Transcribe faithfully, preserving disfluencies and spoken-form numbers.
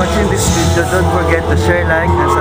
watching this video. Don't forget to share, like, and